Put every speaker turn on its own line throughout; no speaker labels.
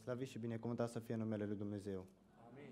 Slăvit și binecuvântat să fie numele Lui Dumnezeu.
Amin.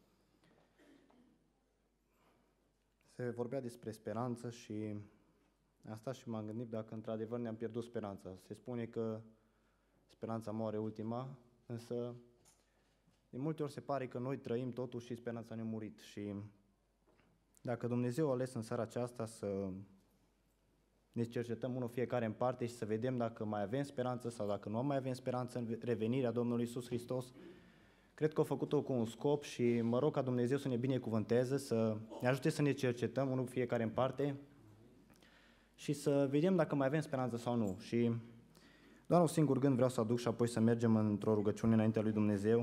Se vorbea despre speranță și am stat și m-am gândit dacă într-adevăr ne-am pierdut speranța. Se spune că speranța moare ultima, însă de multe ori se pare că noi trăim totuși și speranța ne-a murit. Și dacă Dumnezeu a ales în seara aceasta să ne cercetăm unul fiecare în parte și să vedem dacă mai avem speranță sau dacă nu mai avem speranță în revenirea Domnului Iisus Hristos, cred că a făcut-o cu un scop și mă rog ca Dumnezeu să ne binecuvânteze, să ne ajute să ne cercetăm unul fiecare în parte și să vedem dacă mai avem speranță sau nu. Și doar un singur gând vreau să aduc și apoi să mergem într-o rugăciune înaintea lui Dumnezeu.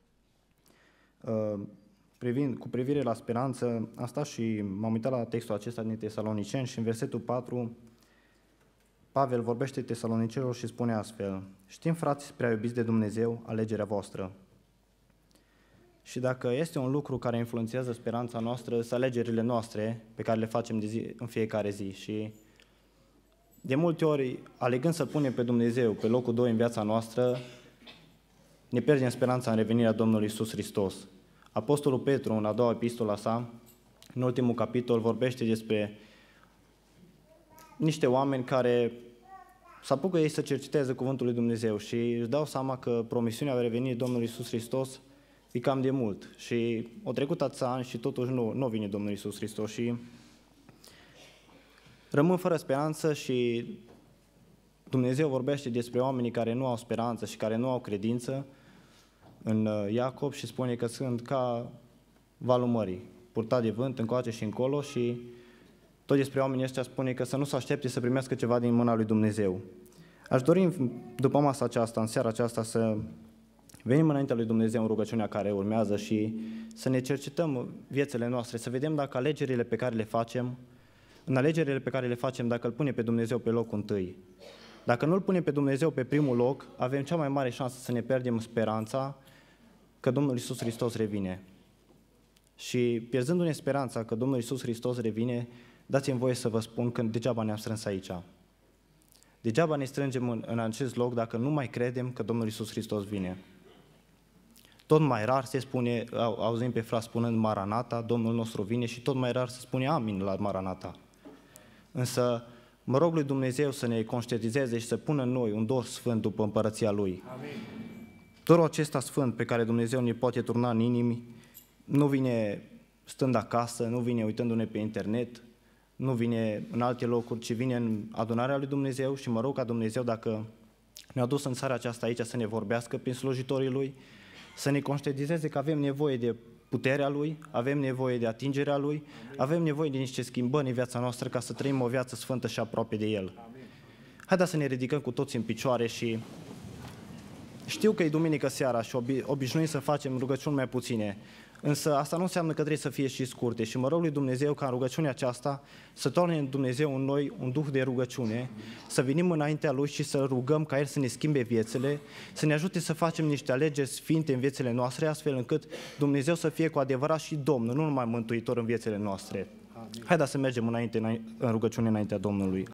Cu privire la speranță, am stat și m-am uitat la textul acesta din Tesaloniceni și în versetul 4 Pavel vorbește tesalonicenilor și spune astfel: știm, frați prea iubiți de Dumnezeu, alegerea voastră. Și dacă este un lucru care influențează speranța noastră, sunt alegerile noastre pe care le facem în fiecare zi. Și de multe ori, alegând să punem pe Dumnezeu pe locul 2 în viața noastră, ne pierdem speranța în revenirea Domnului Iisus Hristos. Apostolul Petru, în a doua epistola sa, în ultimul capitol, vorbește despre niște oameni care se apucă ei să cerceteze cuvântul lui Dumnezeu și își dau seama că promisiunea revenirii Domnului Iisus Hristos e cam de mult. Și au trecut atâția ani și totuși nu vine Domnul Iisus Hristos și rămân fără speranță și Dumnezeu vorbește despre oamenii care nu au speranță și care nu au credință în Iacob și spune că sunt ca valul mării, purtat de vânt încoace și încolo și tot despre oamenii ăștia spune că să nu se aștepte să primească ceva din mâna lui Dumnezeu. Aș dori după masa aceasta, în seara aceasta, să venim înaintea lui Dumnezeu în rugăciunea care urmează și să ne cercetăm viețile noastre, să vedem dacă alegerile pe care le facem, dacă îl pune pe Dumnezeu pe locul întâi. Dacă nu îl pune pe Dumnezeu pe primul loc, avem cea mai mare șansă să ne pierdem speranța că Domnul Iisus Hristos revine. Și pierzându-ne speranța că Domnul Iisus Hristos revine, dați-mi voie să vă spun că degeaba ne-am strâns aici. Degeaba ne strângem în acest loc dacă nu mai credem că Domnul Iisus Hristos vine. Tot mai rar se spune, auzim pe frați spunând Maranata, Domnul nostru vine, și tot mai rar se spune Amin la Maranata. Însă mă rog lui Dumnezeu să ne conștientizeze și să pună în noi un dor sfânt după împărăția Lui.
Amin.
Dorul acesta sfânt pe care Dumnezeu ne poate turna în inimi nu vine stând acasă, nu vine uitându-ne pe internet, nu vine în alte locuri, ci vine în adunarea lui Dumnezeu și mă rog ca Dumnezeu, dacă ne-a dus în seara aceasta aici, să ne vorbească prin slujitorii Lui, să ne conștientizeze că avem nevoie de puterea Lui, avem nevoie de atingerea Lui, avem nevoie de niște schimbări în viața noastră ca să trăim o viață sfântă și aproape de El. Haideți să ne ridicăm cu toți în picioare și știu că e duminică seara și obișnuim să facem rugăciuni mai puține, însă asta nu înseamnă că trebuie să fie și scurte și mă rog lui Dumnezeu ca în rugăciunea aceasta să toarne în Dumnezeu în noi un duh de rugăciune, să venim înaintea Lui și să rugăm ca El să ne schimbe viețile, să ne ajute să facem niște alegeri sfinte în viețile noastre, astfel încât Dumnezeu să fie cu adevărat și Domnul, nu numai Mântuitor în viețile noastre. Haideți să mergem în rugăciune înaintea Domnului.